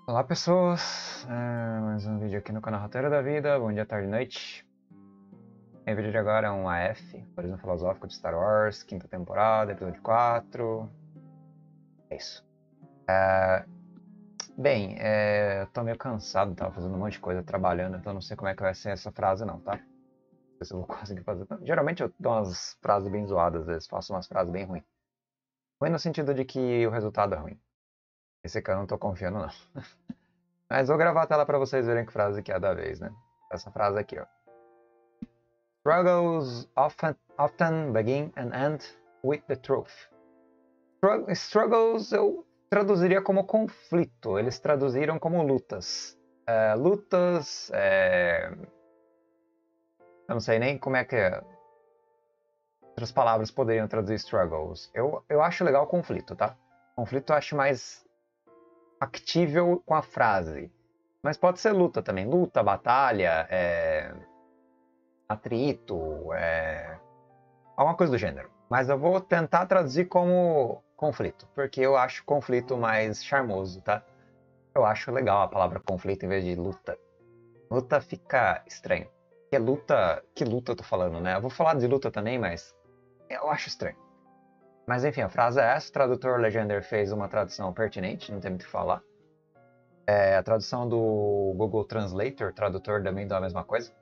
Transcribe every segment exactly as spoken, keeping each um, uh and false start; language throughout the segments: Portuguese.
Olá pessoas, é, mais um vídeo aqui no canal Roteiro da Vida, bom dia, tarde e noite. O vídeo de agora é um A F, Aforismo Filosófico de Star Wars, quinta temporada, episódio quatro. É isso. É, bem, é, eu tô meio cansado, tava fazendo um monte de coisa, trabalhando, então não sei como é que vai ser essa frase não, tá? Não sei se eu vou conseguir fazer. Geralmente eu dou umas frases bem zoadas, às vezes faço umas frases bem ruins. Ruim no sentido de que o resultado é ruim. Esse aqui eu não tô confiando não. Mas vou gravar a tela para vocês verem que frase que é da vez, né? Essa frase aqui, ó. Struggles often, often begin and end with the truth. Struggles eu traduziria como conflito. Eles traduziram como lutas. É, lutas... É... Eu não sei nem como é que outras palavras poderiam traduzir struggles. Eu, eu acho legal conflito, tá? Conflito eu acho mais factível com a frase. Mas pode ser luta também. Luta, batalha, é... atrito, é... alguma coisa do gênero. Mas eu vou tentar traduzir como conflito, porque eu acho conflito mais charmoso, tá? Eu acho legal a palavra conflito em vez de luta. Luta fica estranho. Que luta, que luta eu tô falando, né? Eu vou falar de luta também, mas eu acho estranho. Mas enfim, a frase é essa. O tradutor Legender fez uma tradução pertinente, não tem muito o que falar. É, a tradução do Google Translator, tradutor também dá a mesma coisa.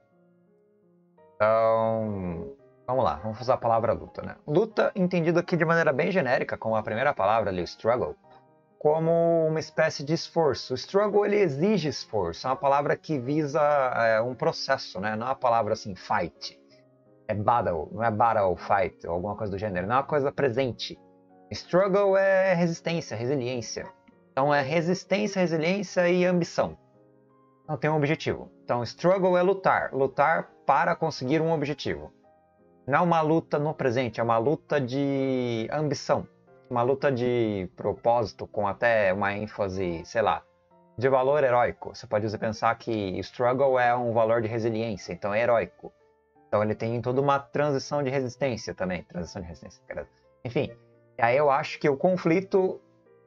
Então, vamos lá, vamos usar a palavra luta, né? Luta, entendido aqui de maneira bem genérica, como a primeira palavra ali, struggle, como uma espécie de esforço. O struggle, ele exige esforço, é uma palavra que visa é, um processo, né? Não é uma palavra assim, fight. É battle, não é battle, fight, ou alguma coisa do gênero, não é uma coisa presente. Struggle é resistência, resiliência. Então é resistência, resiliência e ambição. Então tem um objetivo. Então struggle é lutar, lutar para conseguir um objetivo. Não é uma luta no presente, é uma luta de ambição. Uma luta de propósito, com até uma ênfase, sei lá, de valor heróico. Você pode pensar que struggle é um valor de resiliência, então é heróico. Então ele tem toda uma transição de resistência também. Transição de resistência, enfim. Aí eu acho que o conflito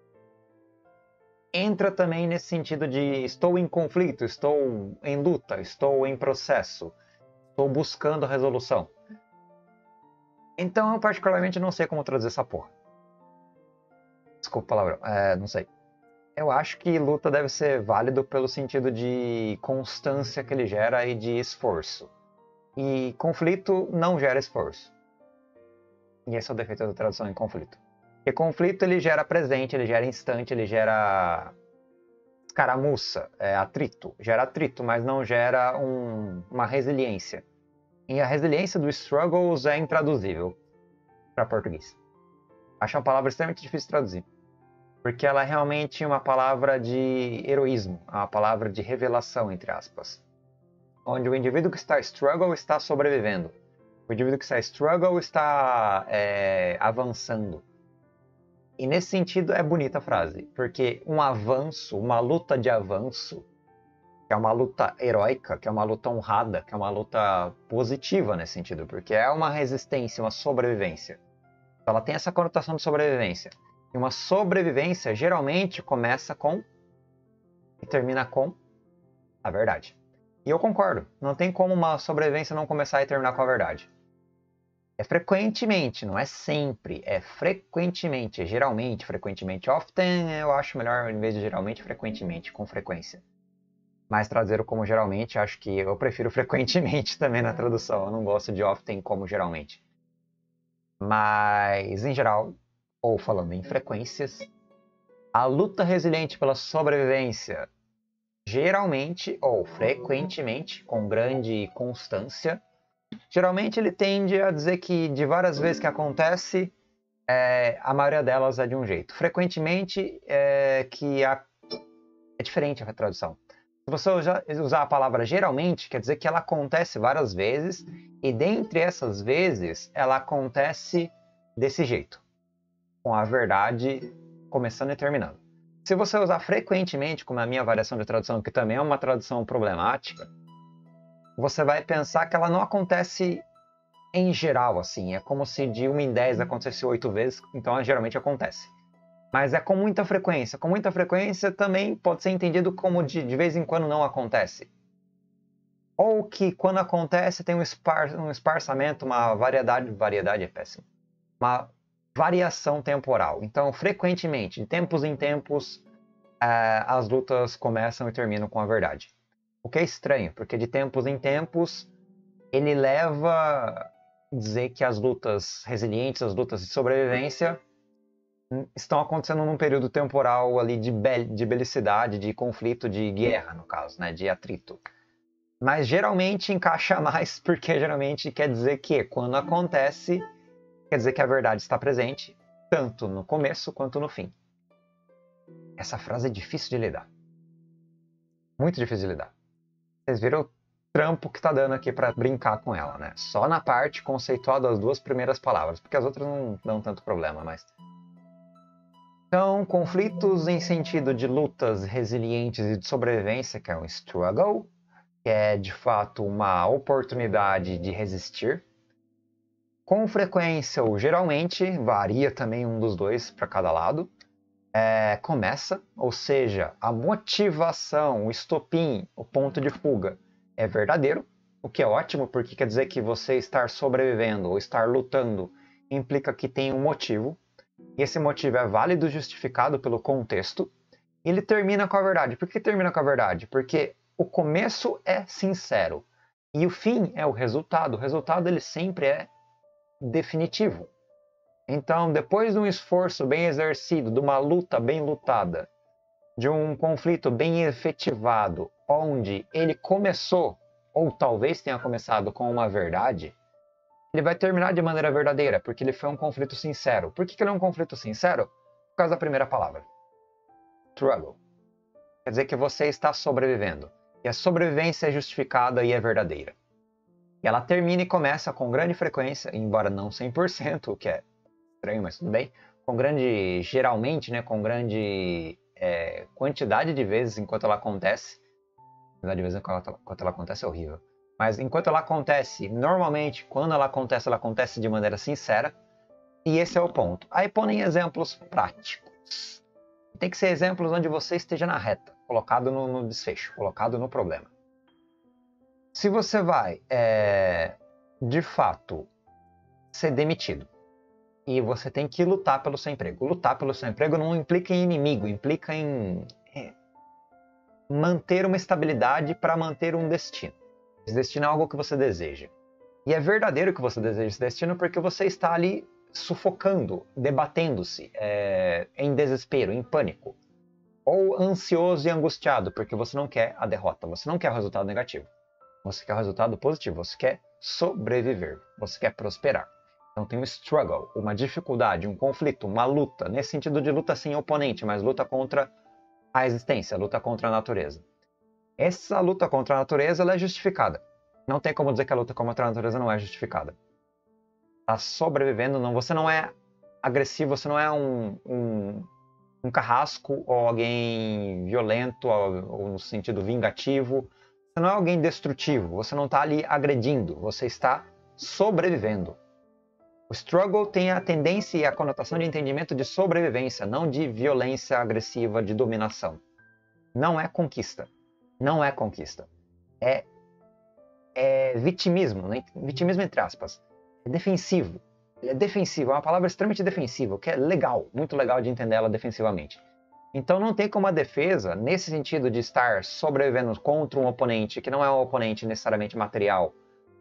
entra também nesse sentido de estou em conflito, estou em luta, estou em processo, estou buscando a resolução. Então eu particularmente não sei como traduzir essa porra. Desculpa o palavrão, é, não sei. Eu acho que luta deve ser válido pelo sentido de constância que ele gera e de esforço. E conflito não gera esforço. E esse é o defeito da tradução em conflito. Porque conflito ele gera presente, ele gera instante, ele gera escaramuça, é, atrito. Gera atrito, mas não gera um, uma resiliência. E a resiliência do struggles é intraduzível para português. Acho uma palavra extremamente difícil de traduzir. Porque ela é realmente uma palavra de heroísmo, uma palavra de revelação, entre aspas. Onde o indivíduo que está struggle está sobrevivendo. O indivíduo que está struggle está é, avançando. E nesse sentido é bonita a frase, porque um avanço, uma luta de avanço, que é uma luta heróica, que é uma luta honrada, que é uma luta positiva nesse sentido, porque é uma resistência, uma sobrevivência. Então ela tem essa conotação de sobrevivência. E uma sobrevivência geralmente começa com e termina com a verdade. E eu concordo, não tem como uma sobrevivência não começar e terminar com a verdade. É frequentemente, não é sempre, é frequentemente, é geralmente, frequentemente. Often eu acho melhor em vez de geralmente, frequentemente, com frequência. Mas traduzir como geralmente, acho que eu prefiro frequentemente também na tradução. Eu não gosto de often como geralmente. Mas, em geral, ou falando em frequências, a luta resiliente pela sobrevivência, geralmente ou frequentemente, com grande constância, geralmente ele tende a dizer que de várias vezes que acontece, é, a maioria delas é de um jeito. Frequentemente é que a... é diferente a tradução. Se você usar a palavra geralmente, quer dizer que ela acontece várias vezes e dentre essas vezes ela acontece desse jeito, com a verdade começando e terminando. Se você usar frequentemente, como a minha variação de tradução, que também é uma tradução problemática, você vai pensar que ela não acontece em geral, assim. É como se de uma em dez acontecesse oito vezes, então ela geralmente acontece. Mas é com muita frequência. Com muita frequência também pode ser entendido como de, de vez em quando não acontece. Ou que quando acontece tem um, espar, um esparçamento, uma variedade, variedade é péssimo, uma variação temporal. Então, frequentemente, de tempos em tempos, é, as lutas começam e terminam com a verdade. O que é estranho, porque de tempos em tempos, ele leva a dizer que as lutas resilientes, as lutas de sobrevivência, estão acontecendo num período temporal ali de, bel de belicidade, de conflito, de guerra, no caso, né, de atrito. Mas geralmente encaixa mais, porque geralmente quer dizer que quando acontece, quer dizer que a verdade está presente, tanto no começo quanto no fim. Essa frase é difícil de lidar. Muito difícil de lidar. Vocês viram o trampo que está dando aqui para brincar com ela, né? Só na parte conceitual das duas primeiras palavras, porque as outras não dão tanto problema, mas... Então, conflitos em sentido de lutas resilientes e de sobrevivência, que é um struggle, que é de fato uma oportunidade de resistir. Com frequência, ou geralmente, varia também um dos dois para cada lado, é, começa, ou seja, a motivação, o estopim, o ponto de fuga é verdadeiro, o que é ótimo porque quer dizer que você estar sobrevivendo ou estar lutando implica que tem um motivo, e esse motivo é válido e justificado pelo contexto, e ele termina com a verdade. Por que termina com a verdade? Porque o começo é sincero e o fim é o resultado. O resultado ele sempre é definitivo. Então, depois de um esforço bem exercido, de uma luta bem lutada, de um conflito bem efetivado, onde ele começou, ou talvez tenha começado com uma verdade, ele vai terminar de maneira verdadeira, porque ele foi um conflito sincero. Por que ele é um conflito sincero? Por causa da primeira palavra. Struggle. Quer dizer que você está sobrevivendo. E a sobrevivência é justificada e é verdadeira. E ela termina e começa com grande frequência, embora não cem por cento, o que é estranho, mas tudo bem, com grande, geralmente, né, com grande é, quantidade de vezes enquanto ela acontece. Quantidade de vezes enquanto ela, enquanto ela acontece é horrível. Mas enquanto ela acontece, normalmente, quando ela acontece, ela acontece de maneira sincera. E esse é o ponto. Aí põem exemplos práticos. Tem que ser exemplos onde você esteja na reta, colocado no, no desfecho, colocado no problema. Se você vai, é, de fato, ser demitido e você tem que lutar pelo seu emprego. Lutar pelo seu emprego não implica em inimigo, implica em é, manter uma estabilidade para manter um destino. Esse destino é algo que você deseja. E é verdadeiro que você deseja esse destino porque você está ali sufocando, debatendo-se, é, em desespero, em pânico. Ou ansioso e angustiado, porque você não quer a derrota, você não quer o resultado negativo. Você quer o resultado positivo, você quer sobreviver, você quer prosperar. Então tem um struggle, uma dificuldade, um conflito, uma luta, nesse sentido de luta sem oponente, mas luta contra a existência, luta contra a natureza. Essa luta contra a natureza ela é justificada. Não tem como dizer que a luta contra a natureza não é justificada. Está sobrevivendo, não, você não é agressivo, você não é um, um, um carrasco ou alguém violento ou, ou no sentido vingativo. Você não é alguém destrutivo, você não está ali agredindo, você está sobrevivendo. O struggle tem a tendência e a conotação de entendimento de sobrevivência, não de violência agressiva, de dominação. Não é conquista. Não é conquista. É, é vitimismo, né? Vitimismo entre aspas. É defensivo. Ele é defensivo, é uma palavra extremamente defensiva, o que é legal, muito legal de entender ela defensivamente. Então não tem como a defesa, nesse sentido de estar sobrevivendo contra um oponente, que não é um oponente necessariamente material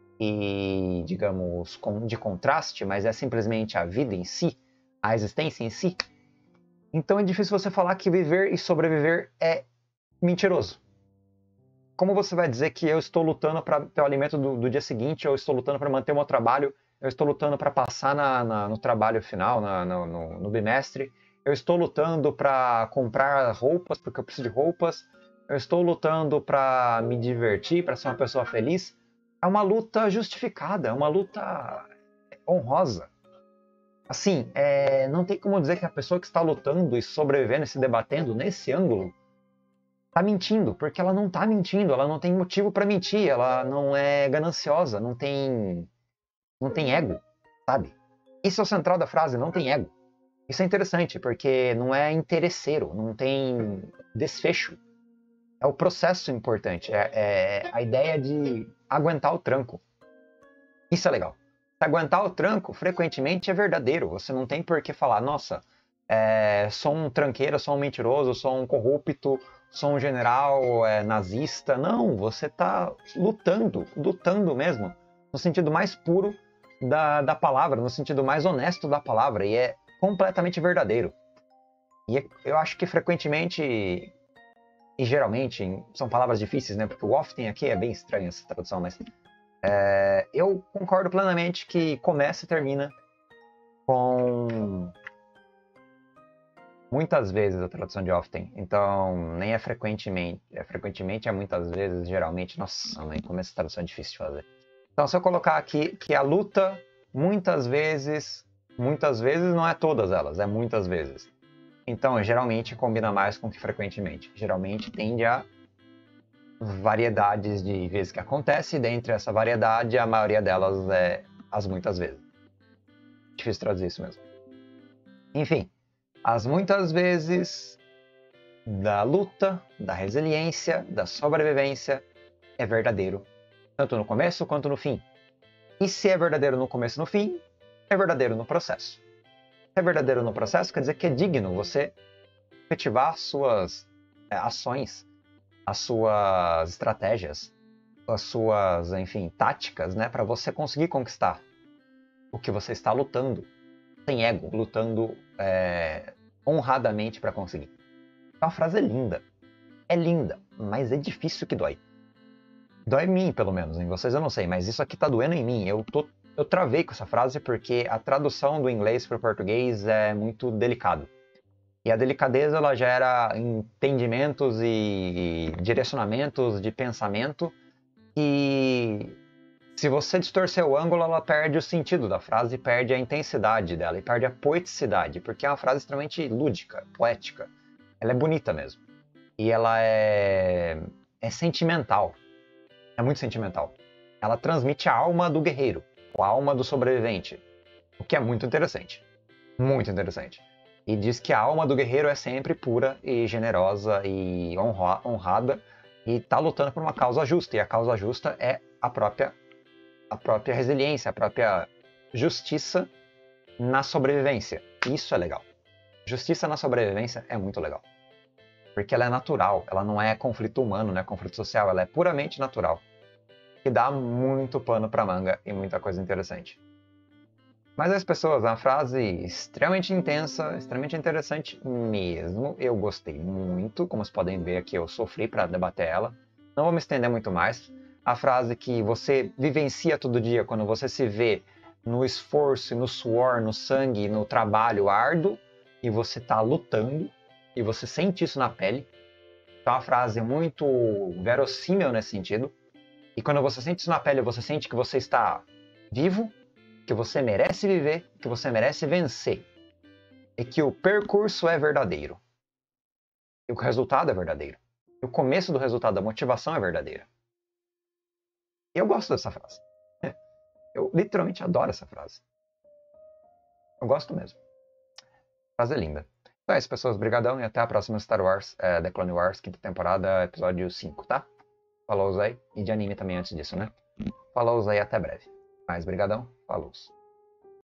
e, digamos, de contraste, mas é simplesmente a vida em si, a existência em si. Então é difícil você falar que viver e sobreviver é mentiroso. Como você vai dizer que eu estou lutando para ter o alimento do, do dia seguinte, eu estou lutando para manter o meu trabalho, eu estou lutando para passar na, na, no trabalho final, na, no, no, no bimestre, eu estou lutando para comprar roupas, porque eu preciso de roupas, eu estou lutando para me divertir, para ser uma pessoa feliz. É uma luta justificada, é uma luta honrosa. Assim, é, não tem como dizer que a pessoa que está lutando e sobrevivendo e se debatendo nesse ângulo está mentindo, porque ela não está mentindo, ela não tem motivo para mentir, ela não é gananciosa, não tem, não tem ego, sabe? Isso é o central da frase, não tem ego. Isso é interessante, porque não é interesseiro, não tem desfecho. É o processo importante, é, é a ideia de aguentar o tranco. Isso é legal. Se aguentar o tranco, frequentemente é verdadeiro. Você não tem por que falar, nossa, é, sou um tranqueiro, sou um mentiroso, sou um corrupto, sou um general é, nazista. Não, você está lutando, lutando mesmo, no sentido mais puro da, da palavra, no sentido mais honesto da palavra, e é completamente verdadeiro. E é, eu acho que frequentemente, e geralmente, são palavras difíceis, né? Porque o often aqui é bem estranha essa tradução, mas é, eu concordo plenamente que começa e termina com muitas vezes a tradução de often. Então, nem é frequentemente. É frequentemente, é muitas vezes, geralmente. Nossa, mãe, como essa tradução é difícil de fazer. Então, se eu colocar aqui que a luta, muitas vezes, muitas vezes não é todas elas, é muitas vezes. Então, geralmente combina mais com que frequentemente. Geralmente tende a variedades de vezes que acontece, e dentre essa variedade, a maioria delas é as muitas vezes. Difícil traduzir isso mesmo. Enfim, as muitas vezes da luta, da resiliência, da sobrevivência é verdadeiro, tanto no começo quanto no fim. E se é verdadeiro no começo e no fim, é verdadeiro no processo. Se é verdadeiro no processo, quer dizer que é digno você efetivar suas é, ações, as suas estratégias, as suas, enfim, táticas, né, para você conseguir conquistar o que você está lutando, sem ego, lutando é, honradamente para conseguir. Então a frase é linda, é linda, mas é difícil que dói. Dói em mim, pelo menos, em vocês eu não sei, mas isso aqui tá doendo em mim. Eu, tô, eu travei com essa frase porque a tradução do inglês para o português é muito delicado. E a delicadeza ela gera entendimentos e direcionamentos de pensamento e se você distorcer o ângulo, ela perde o sentido da frase, perde a intensidade dela e perde a poeticidade, porque é uma frase extremamente lúdica, poética. Ela é bonita mesmo. E ela é, é sentimental. É muito sentimental. Ela transmite a alma do guerreiro, a alma do sobrevivente, o que é muito interessante. Muito interessante. E diz que a alma do guerreiro é sempre pura e generosa e honra, honrada e está lutando por uma causa justa. E a causa justa é a própria, a própria resiliência, a própria justiça na sobrevivência. Isso é legal. Justiça na sobrevivência é muito legal. Porque ela é natural, ela não é conflito humano, não é conflito social, ela é puramente natural. E dá muito pano para manga e muita coisa interessante. Mas as pessoas, uma frase extremamente intensa, extremamente interessante mesmo. Eu gostei muito, como vocês podem ver aqui, eu sofri para debater ela. Não vou me estender muito mais. A frase que você vivencia todo dia quando você se vê no esforço, no suor, no sangue, no trabalho árduo, e você está lutando, e você sente isso na pele. Então é uma frase muito verossímil nesse sentido. E quando você sente isso na pele, você sente que você está vivo, que você merece viver, que você merece vencer. E que o percurso é verdadeiro. E o resultado é verdadeiro. E o começo do resultado, a motivação é verdadeira. E eu gosto dessa frase. Eu literalmente adoro essa frase. Eu gosto mesmo. Frase é linda. Então é isso, pessoas. Brigadão e até a próxima Star Wars, é, The Clone Wars, quinta temporada, episódio cinco, tá? Falou aí. E de anime também antes disso, né? Falou aí, até breve. Mas brigadão. Falou.